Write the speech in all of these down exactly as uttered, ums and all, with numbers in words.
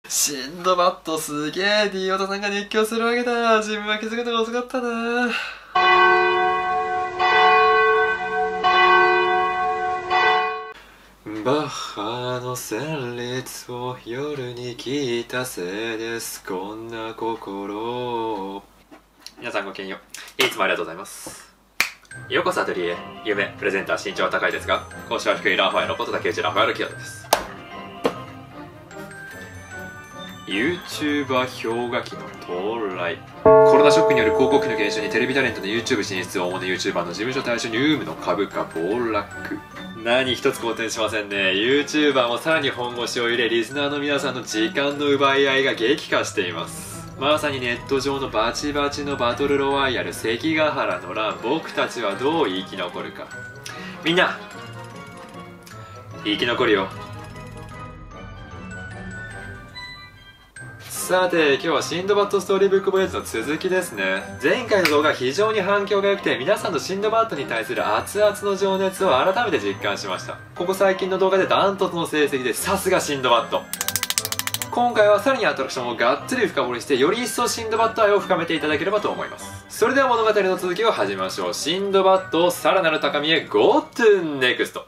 シンドバッドすげえ D オタさんが熱狂するわけだ。自分は気づくのが遅かったな。バッハの旋律を夜に聞いたせいです。こんな心を。皆さんごきげんよう。いつもありがとうございます。ようこそアトリエ。夢プレゼンター身長は高いですが、講師は低いラファエルこと竹内ラファエル清人です。YouTuber 氷河期の到来。コロナショックによる広告費の減少にテレビタレントの YouTube 進出を主な YouTuber の事務所対象ニュームの株価暴落。何一つ好転しませんね。 YouTuber もさらに本腰を入れ、リスナーの皆さんの時間の奪い合いが激化しています。まさにネット上のバチバチのバトルロワイヤル、関ヶ原の乱。僕たちはどう生き残るか。みんな生き残るよ。さて、今日はシンドバッドストーリーブックボヤージの続きですね。前回の動画非常に反響が良くて、皆さんのシンドバッドに対する熱々の情熱を改めて実感しました。ここ最近の動画でダントツの成績で、さすがシンドバッド。今回はさらにアトラクションをがっつり深掘りして、より一層シンドバッド愛を深めていただければと思います。それでは物語の続きを始めましょう。シンドバッドをさらなる高みへ Go to Next。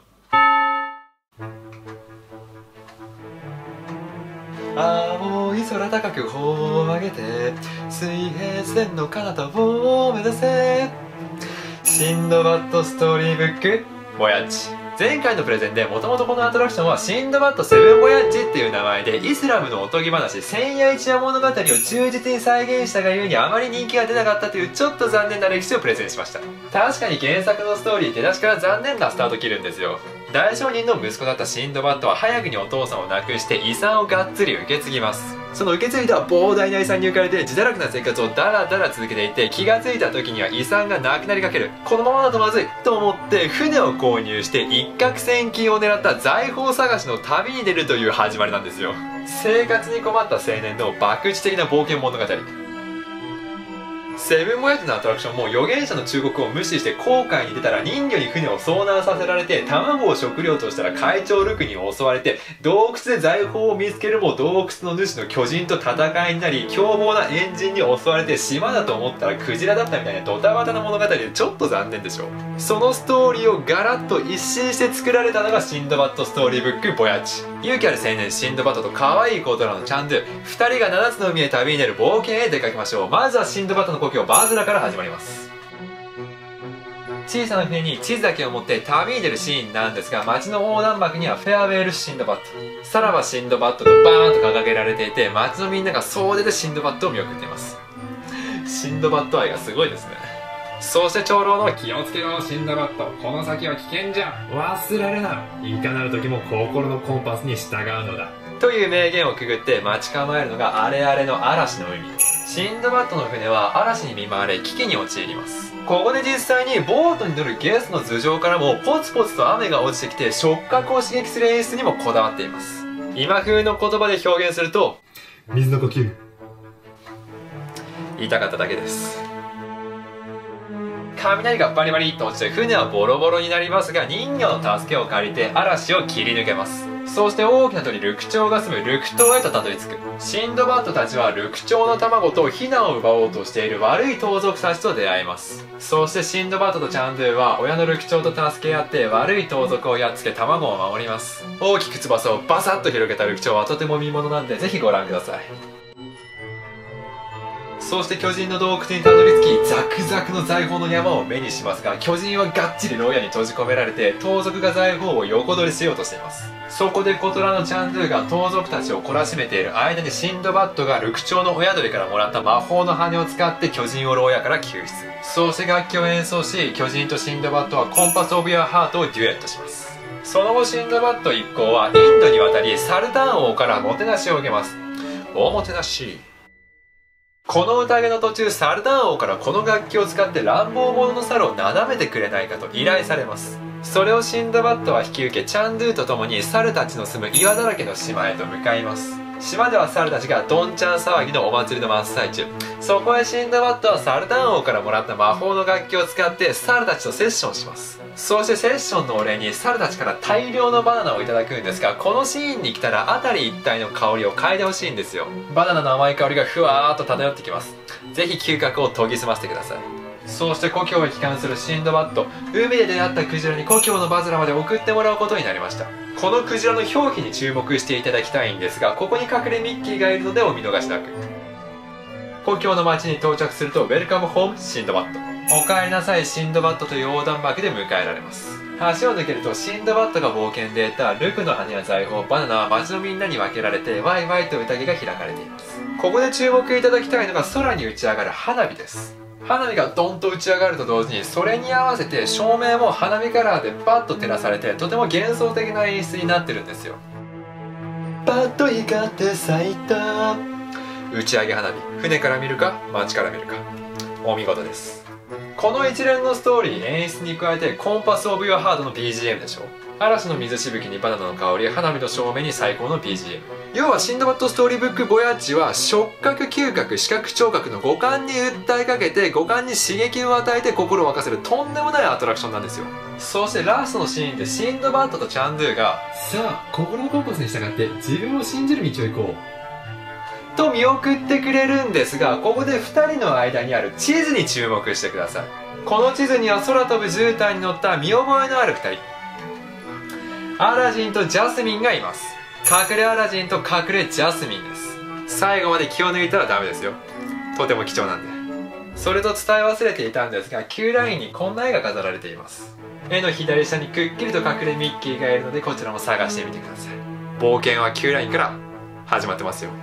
青い空高く頬を上げて、水平線の彼方を目指せ。シンドバッドストーリーブックボヤッジ。前回のプレゼンでもともとこのアトラクションはシンドバッドセブンボヤッジっていう名前で、イスラムのおとぎ話千夜一夜物語を忠実に再現したがゆえにあまり人気が出なかったというちょっと残念な歴史をプレゼンしました。確かに原作のストーリー出だしから残念なスタート切るんですよ。大商人の息子だったシンドバッドは早くにお父さんを亡くして遺産をがっつり受け継ぎます。その受け継いだ膨大な遺産に浮かれて自堕落な生活をダラダラ続けていて、気がついた時には遺産がなくなりかける。このままだとまずいと思って船を購入して一攫千金を狙った財宝探しの旅に出るという始まりなんですよ。生活に困った青年の博打的な冒険物語。セブンボヤッジのアトラクションも預言者の忠告を無視して航海に出たら人魚に船を遭難させられて、卵を食料としたら会長ルクに襲われて、洞窟で財宝を見つけるも洞窟の主の巨人と戦いになり、凶暴なエンジンに襲われて島だと思ったらクジラだったみたいなドタバタな物語でちょっと残念でしょ。そのストーリーをガラッと一新して作られたのがシンドバッドストーリーブックボヤッジ。勇気ある青年シンドバッドと可愛い小虎のチャンドゥ、ふたりがななつの海へ旅に出る冒険へ出かけましょう。まずはシンドバッドの故郷バズラから始まります。小さな船に地図だけを持って旅に出るシーンなんですが、街の横断幕にはフェアウェールシンドバッド、さらばシンドバッドとバーンと掲げられていて、街のみんなが総出でシンドバッドを見送っています。シンドバッド愛がすごいですね。そして長老の気をつけろシンドバッド、この先は危険じゃ、忘れるな、いかなる時も心のコンパスに従うのだという名言をくぐって待ち構えるのがあれあれの嵐の海。シンドバッドの船は嵐に見舞われ危機に陥ります。ここで実際にボートに乗るゲストの頭上からもポツポツと雨が落ちてきて触覚を刺激する演出にもこだわっています。今風の言葉で表現すると、水の呼吸、言いたかっただけです。雷がバリバリっと落ちて船はボロボロになりますが、人魚の助けを借りて嵐を切り抜けます。そして大きな鳥ルクチョウが住むルク島へとたどり着く。シンドバッドたちはルクチョウの卵とヒナを奪おうとしている悪い盗賊たちと出会います。そしてシンドバッドとチャンドゥは親のルクチョウと助け合って悪い盗賊をやっつけ卵を守ります。大きく翼をバサッと広げたルクチョウはとても見ものなんで、ぜひご覧ください。そして巨人の洞窟にたどり着き、ザクザクの財宝の山を目にしますが、巨人はがっちり牢屋に閉じ込められて、盗賊が財宝を横取りしようとしています。そこで小虎のチャンドゥが盗賊たちを懲らしめている間に、シンドバッドがルクチョウの親鳥からもらった魔法の羽を使って巨人を牢屋から救出。そして楽器を演奏し、巨人とシンドバッドはコンパスオブユアハートをデュエットします。その後シンドバッド一行はインドに渡り、サルタン王からもてなしを受けます。おもてなし。この宴の途中、サルタン王からこの楽器を使って乱暴者の猿をなだめてくれないかと依頼されます。それをシンドバッドは引き受け、チャンドゥと共に猿たちの住む岩だらけの島へと向かいます。島では猿たちがどんちゃん騒ぎのお祭りの真っ最中。そこへシンドバッドはサルタン王からもらった魔法の楽器を使って猿たちとセッションします。 そしてセッションのお礼に猿たちから大量のバナナをいただくんですが、このシーンに来たら辺り一帯の香りを嗅いでほしいんですよ。バナナの甘い香りがふわーっと漂ってきます。ぜひ嗅覚を研ぎ澄ませてください。そして故郷へ帰還するシンドバッド、海で出会ったクジラに故郷のバズラまで送ってもらうことになりました。このクジラの表記に注目していただきたいんですが、ここに隠れミッキーがいるのでお見逃しなく。故郷の町に到着するとウェルカムホームシンドバッド、お帰りなさいシンドバッドという横断幕で迎えられます。橋を抜けるとシンドバッドが冒険で得たルクの羽や財宝、バナナは町のみんなに分けられてワイワイと宴が開かれています。ここで注目いただきたいのが空に打ち上がる花火です。花火がドンと打ち上がると同時に、それに合わせて照明も花火カラーでパッと照らされて、とても幻想的な演出になってるんですよ。パッと光って咲いた打ち上げ花火、船から見るか街から見るか、お見事です。この一連のストーリー演出に加えて、コンパスオブユアハートの ビージーエム でしょ。嵐の水しぶきにバナナの香り、花火の照明に最高の ビージーエム。 要はシンドバッドストーリーブックボヤッジは触覚、嗅覚、視覚、聴覚の五感に訴えかけて、五感に刺激を与えて心を沸かせるとんでもないアトラクションなんですよ。そしてラストのシーンでシンドバッドとチャンドゥがさあ心のコンパスに従って自分を信じる道を行こうと見送ってくれるんですが、ここでふたりの間にある地図に注目してください。この地図には空飛ぶ絨毯に乗った見覚えのあるふたり、アラジンとジャスミンがいます。隠れアラジンと隠れジャスミンです。最後まで気を抜いたらダメですよ。とても貴重なんで。それと伝え忘れていたんですが、Q ラインにこんな絵が飾られています。絵の左下にくっきりと隠れミッキーがいるので、こちらも探してみてください。冒険は Q ラインから始まってますよ。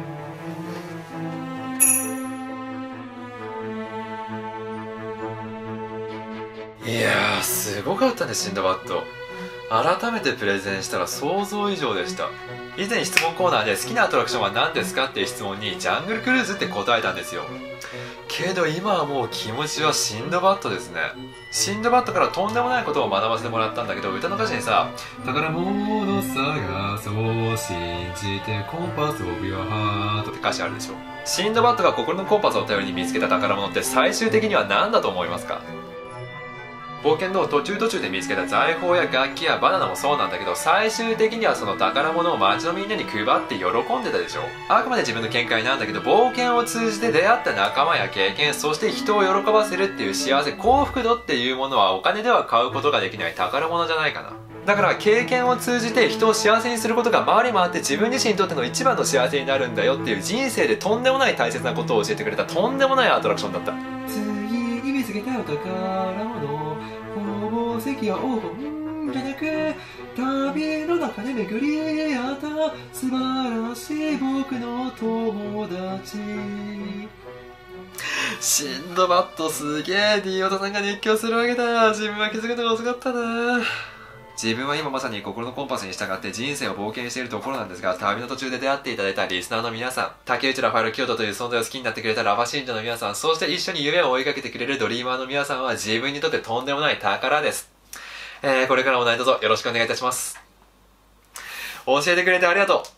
いやー、すごかったね、シンドバッド。改めてプレゼンしたら想像以上でした。以前質問コーナーで好きなアトラクションは何ですかっていう質問にジャングルクルーズって答えたんですよ。けど今はもう気持ちはシンドバッドですね。シンドバッドからとんでもないことを学ばせてもらったんだけど、歌の歌詞にさ、宝物探そう信じてコンパスオブユアハートって歌詞あるでしょ。シンドバッドが心のコンパスを頼りに見つけた宝物って最終的には何だと思いますか？冒険の途中途中で見つけた財宝や楽器やバナナもそうなんだけど、最終的にはその宝物を街のみんなに配って喜んでたでしょ。あくまで自分の見解なんだけど、冒険を通じて出会った仲間や経験、そして人を喜ばせるっていう幸せ、幸福度っていうものはお金では買うことができない宝物じゃないかな。だから経験を通じて人を幸せにすることが回り回って自分自身にとっての一番の幸せになるんだよっていう、人生でとんでもない大切なことを教えてくれたとんでもないアトラクションだった。次に見つけたお宝物、宝石や黄金じゃなく、旅の中で巡り合った素晴らしい僕の友達。シンドバッドすげえ、ディオタさんが熱狂するわけだ。自分は気づくのが遅かったな。自分は今まさに心のコンパスに従って人生を冒険しているところなんですが、旅の途中で出会っていただいたリスナーの皆さん、竹内ラファエル京都という存在を好きになってくれたラバ信者の皆さん、そして一緒に夢を追いかけてくれるドリーマーの皆さんは自分にとってとんでもない宝です。えー、これからも何卒よろしくお願いいたします。教えてくれてありがとう。